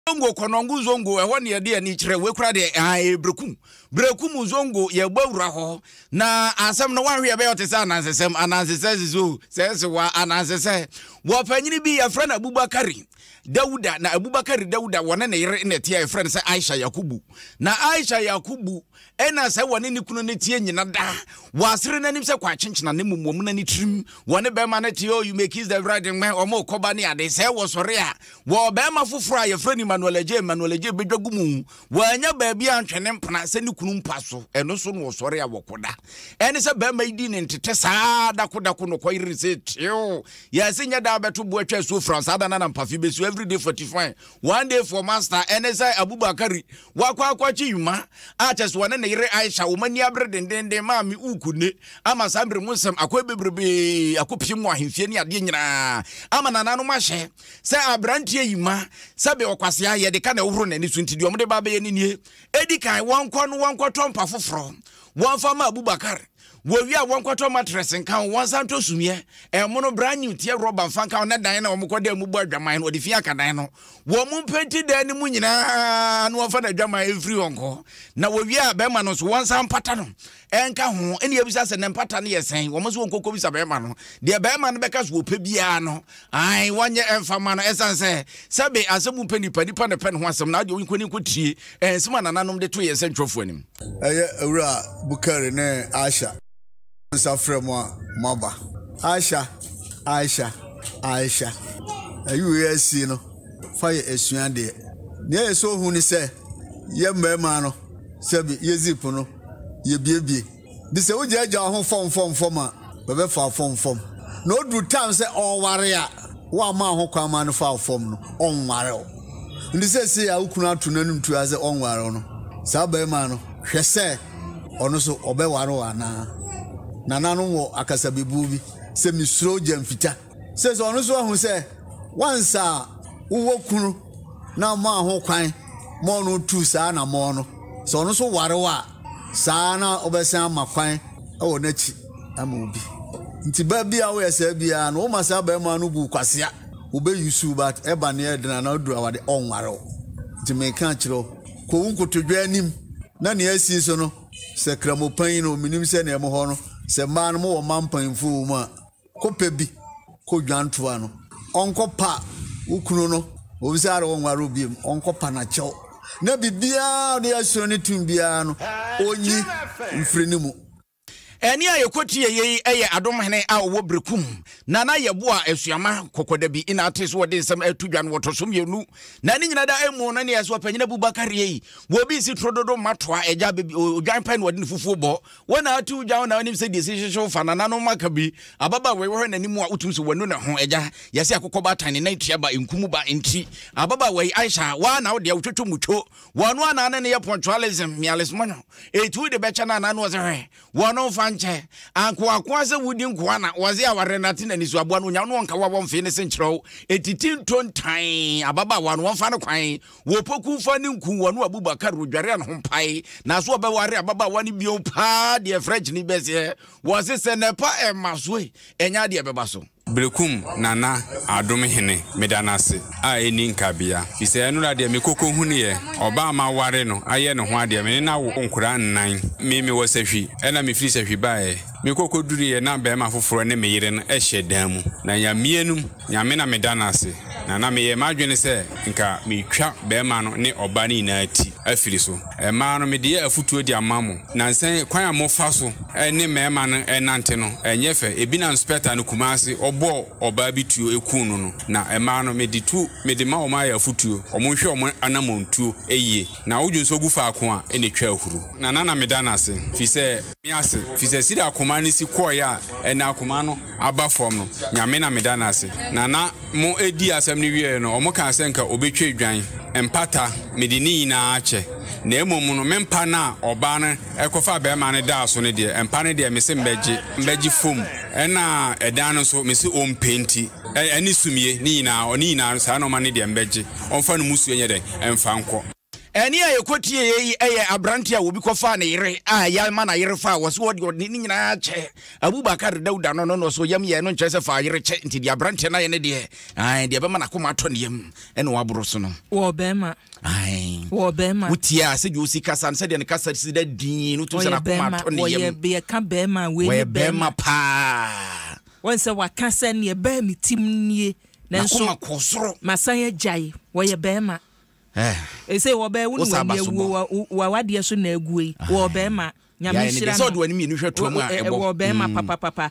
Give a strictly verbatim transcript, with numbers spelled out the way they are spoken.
zongo konongu zongo ehwo ne de ani kire we kura de ai Berekum Berekum zongo ye gbawura ho na asem no wanhwe be yote sa anansesem anansese zo sese wa anansese wo panyini bi ya fra na Abubakari Dauda na Abubakari Dauda wona ne yere ne tie friend say Aisha Yakubu na Aisha Yakubu ena say wona ni kunu ne tie nyina da wasere nanim say kwa chenchena ne mumom na ni trim wona be ma na tie oh you make is the right man omo koba ne ade say wo sore a wo be ma foforo a ye friend Emmanuel Eje Emmanuel Eje bedwagumu wanya ba bia antwene mpana say ni kunu mpaso eno so no sore a wokoda ene say be ma idi ne ntete saa da koda ko no koyiri say tio ya say nya da beto bo atwa so France ada na mpafi besu every day forty-five one day for master ene say Abubakari wakwa akwachi yuma a chese wona ne yere Aisha wo mani abre dendende ma mi ukune ama sambre munsem akwa bebrebe akopie mu ahemfie ne ade nyina ama nanano ma hye say abrantie yuma sabe okwase aye de ka na wohoro na ni so ntidi omde ba be ye ni nie edi kan wonkɔ no wonkɔ tompa foforo wonfa ma Abubakar wo wi a wonkɔtɔ mattress nkan wonsanto sumie ɛmono brand new tie rubber fanka na dan na omkɔde mu bo adwaman no odi fi aka dan no wo mu penti dan ni mu nyina no wonfa na adwaman every onko na wo wi a be ma no so wonsan pata no enka ho ene yebisa se ne pata no yesen wo mo so wonkɔkɔ bisa be ma no de be ma no beka so opɛ bia no ai wonye emfa ma no esan se sabe asemu pani pani pa ne pen ho asem na de wonkɔni nkɔtie ensema nananom de to yesen twofo anim eye awura Bukari ne Aisha Safremo Maba Aisha Aisha Aisha ayu yesi no fire esuan de ne so hu ni se ye mema no se bi ye zip no ye biebie bi se wo jaja ho fom fom fom a be be fa fom fom no du time se on ware a wa ma ho kwa ma no fa fom no on ware o ndi se se ya ukunu atu nanum tu ase on ware no sa be ma no hwe se ono so obe ware wa na nanano wo akasabebu bi se misro jamfita se so ono so ahu se wansa wo kunu na ma ho kwan mo no tu sa na mo no so ono so warewa sa na obesan makwan e wo nachi ama obi nti ba bia wo yesa bia no ma sa ba ma no bu kwasea wo be yusu but e ba ne edna na odu awade onware nti me kan kiro ko wunkotodwa anim na ne asi so no se kramopan no minim se na emo ho no se man mo wo mampanfu mu a kope bi ko dwantoa no onko pa ukunu no obisare wonware obi onko pa na chew na bibia de asuro ne tumbia no onyi mfreni mu eni aye kotie ye eye Adom hene a wo Berekum na na ye bo a esuama kokoda bi ina ateso wo de nsem atudwa no wotoso mienu na ni nyina da emu na ne yeso panyina Abubakar ye wo bi si trododo matoa eja bebi odwan pan wo de fufuo bo wona atu dwan na nim se decision fa na no maka bi ababa we we nanim a utum so wonu na ho eja yese akokoba tan na itua ba enkumu ba enti ababa we Aisha wa na wo de wotwetwo mutwo wonu ana ne ye punctualism mialismonyo etu de becha na na no ze wono fa nche anko akwa se wudi nko na woze aware nate na nisu aboa no nya no nka wa mfe ne senkyerɛw etitin tontan ababa wa no mfa no kwan wo poku fa ne nku wonu Abubakar rodware an ho pai na so obeware ababa wa ne bio pa de French ni bese wo se se ne pa e masoe enya de beba so Berekum nana Adom hene medanase a eni nkabia ise enu rade me koko hu ne ye oba ma ware no aye ne ho ade me na wo nkura nnan me me wo sahwi ena me firi sahwi bae me koko duru ye na be ma foforo ne me yire no ehye dan mu na nya mienum nya me na medanase na na me ye madwene se nka me twa be ma no ne oba ni na ati afiri so e ma no me de afutuo di amamo na nsen kwan amofa so ene me ma no enante no enye fe ebi na inspector no kumase bo oba bituo ekunu no na ema no meditu medima o ma ya futuo omonhwe o anamontuo eye na wodwo so gu fa ako a ene twa ahuru na na na medana ase fi se mi ase fi se sida akoma ni si koya ena akoma no aba form no nyame na medana ase na na mo edi asem ni wie no omo kan se nka obetwa edwan empata medini na ache na emom no mempa na oba no ekofa be ma ne da so ne de empa ne de mese mbeji mbeji fom ena edan no so mese on penti ani sumie ni na oni na sa no ma ne de mbeji onfa no musu enye de emfa nko Eni a yekotie ye eye abrante a obi kofa na yere a ya ma na yere fa wo so wodi ni nyina che Abubakar Dauda no no no so yam ye no nkyerɛ sɛ fa yere che nti dia abrante na ye ne de ai dia be ma na koma to ne yam ene waboro so no wo be ma ai wo be ma utia sɛ jo si kasa sɛ de ne kasa si da din no to sɛ na koma to ne yam wo ye be ka be ma we ne be ma pa won sɛ wakasa ne be mi tim nie na so makosoro masan agyae wo ye be ma eh ese wo be wonu wo wa wade so na aguei wo be ma nyame shira so do ani mi no hweto mu a ebo wo be ma papa papa